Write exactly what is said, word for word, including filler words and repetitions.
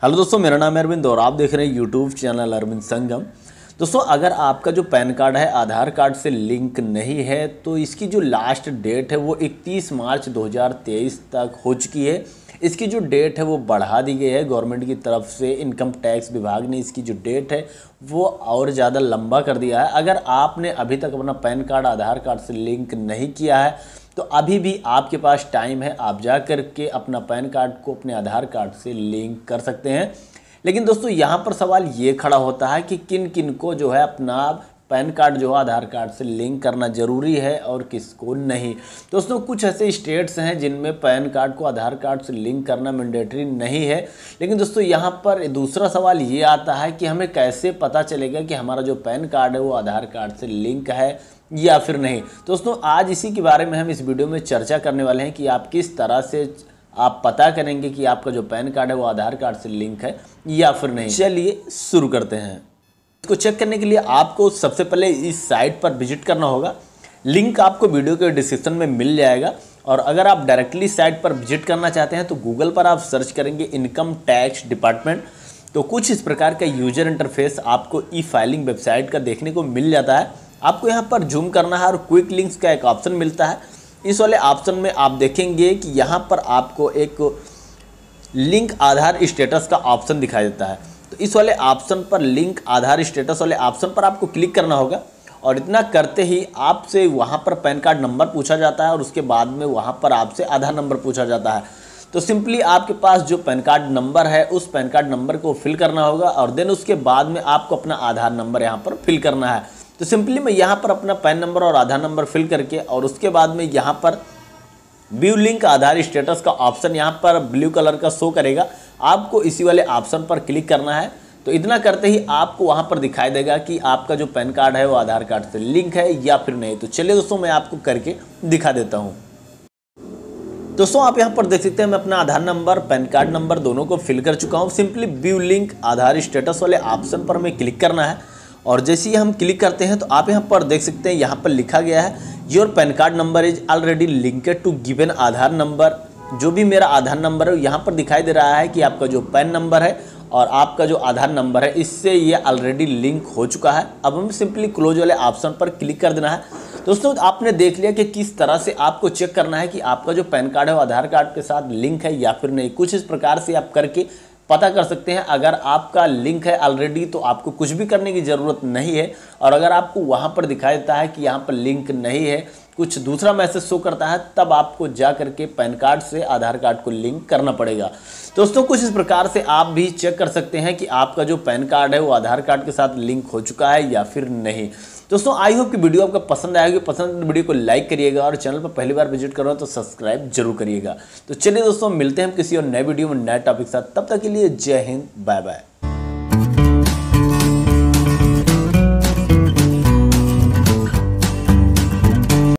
Hello दोस्तों, मेरा नाम है अरविंद और आप देख रहे हैं यूट्यूब चैनल अरविंद संगम। दोस्तों, अगर आपका जो पैन कार्ड है आधार कार्ड से लिंक नहीं है तो इसकी जो लास्ट डेट है वो इकतीस मार्च दो हज़ार तेईस तक हो चुकी है। इसकी जो डेट है वो बढ़ा दी गई है गवर्नमेंट की तरफ से। इनकम टैक्स विभाग ने इसकी जो डेट है वो और ज़्यादा लंबा कर दिया है। अगर आपने अभी तक अपना पैन कार्ड आधार कार्ड से लिंक नहीं किया है तो अभी भी आपके पास टाइम है, आप जा कर के अपना पैन कार्ड को अपने आधार कार्ड से लिंक कर सकते हैं। लेकिन दोस्तों, यहाँ पर सवाल ये खड़ा होता है कि किन किन को जो है अपना पैन कार्ड जो है आधार कार्ड से लिंक करना ज़रूरी है और किसको नहीं। दोस्तों, कुछ ऐसे स्टेट्स हैं जिनमें पैन कार्ड को आधार कार्ड से लिंक करना मैंडेटरी नहीं है। लेकिन दोस्तों, यहाँ पर दूसरा सवाल ये आता है कि हमें कैसे पता चलेगा कि हमारा जो पैन कार्ड है वो आधार कार्ड से लिंक है या फिर नहीं। दोस्तों, आज इसी के बारे में हम इस वीडियो में चर्चा करने वाले हैं कि आप किस तरह से आप पता करेंगे कि आपका जो पैन कार्ड है वो आधार कार्ड से लिंक है या फिर नहीं। चलिए शुरू करते हैं। इसको चेक करने के लिए आपको सबसे पहले इस साइट पर विजिट करना होगा। लिंक आपको वीडियो के डिस्क्रिप्शन में मिल जाएगा। और अगर आप डायरेक्टली साइट पर विजिट करना चाहते हैं तो गूगल पर आप सर्च करेंगे इनकम टैक्स डिपार्टमेंट, तो कुछ इस प्रकार का यूजर इंटरफेस आपको ई फाइलिंग वेबसाइट का देखने को मिल जाता है। आपको यहाँ पर जूम करना है और क्विक लिंक्स का एक ऑप्शन मिलता है। इस वाले ऑप्शन में आप देखेंगे कि यहाँ पर आपको एक लिंक आधार स्टेटस का ऑप्शन दिखाई देता है। तो इस वाले ऑप्शन पर लिंक आधार स्टेटस वाले ऑप्शन पर आपको क्लिक करना होगा और इतना करते ही आपसे वहाँ पर पैन कार्ड नंबर पूछा जाता है और उसके बाद में वहाँ पर आपसे आधार नंबर पूछा जाता है। तो सिंपली आपके पास जो पैन कार्ड नंबर है उस पैन कार्ड नंबर को फिल करना होगा और देन उसके बाद में आपको अपना आधार नंबर यहाँ पर फिल करना है। तो सिंपली मैं यहाँ पर अपना पैन नंबर और आधार नंबर फिल करके और उसके बाद में यहाँ पर व्यू लिंक आधार स्टेटस का ऑप्शन यहाँ पर ब्लू कलर का शो करेगा। आपको इसी वाले ऑप्शन पर क्लिक करना है। तो इतना करते ही आपको वहाँ पर दिखाई देगा कि आपका जो पैन कार्ड है वो आधार कार्ड से लिंक है या फिर नहीं। तो चलिए दोस्तों, मैं आपको करके दिखा देता हूँ। दोस्तों, आप यहाँ पर देख सकते हैं मैं अपना Aadhaar number PAN card number दोनों को फिल कर चुका हूँ। Simply view link Aadhaar status वाले ऑप्शन पर हमें क्लिक करना है और जैसे ही हम क्लिक करते हैं तो आप यहाँ पर देख सकते हैं यहाँ पर लिखा गया है your PAN card number is already linked to given Aadhaar number. जो भी मेरा आधार नंबर है यहाँ पर दिखाई दे रहा है कि आपका जो पैन नंबर है और आपका जो आधार नंबर है इससे ये ऑलरेडी लिंक हो चुका है। अब हमें सिंपली क्लोज वाले ऑप्शन पर क्लिक कर देना है। दोस्तों, आपने देख लिया कि किस तरह से आपको चेक करना है कि आपका जो पैन कार्ड है वो आधार कार्ड के साथ लिंक है या फिर नहीं। कुछ इस प्रकार से आप करके पता कर सकते हैं। अगर आपका लिंक है ऑलरेडी तो आपको कुछ भी करने की ज़रूरत नहीं है। और अगर आपको वहाँ पर दिखाई देता है कि यहाँ पर लिंक नहीं है, कुछ दूसरा मैसेज शो करता है, तब आपको जा करके पैन कार्ड से आधार कार्ड को लिंक करना पड़ेगा। दोस्तों, कुछ इस प्रकार से आप भी चेक कर सकते हैं कि आपका जो पैन कार्ड है वो आधार कार्ड के साथ लिंक हो चुका है या फिर नहीं। दोस्तों, आई होप कि वीडियो आपको पसंद आएगी। पसंद वीडियो को लाइक करिएगा और चैनल पर पहली बार विजिट करो तो सब्सक्राइब जरूर करिएगा। तो चलिए दोस्तों, मिलते हैं हम किसी और नए वीडियो में नए टॉपिक के साथ। तब तक के लिए जय हिंद, बाय बाय।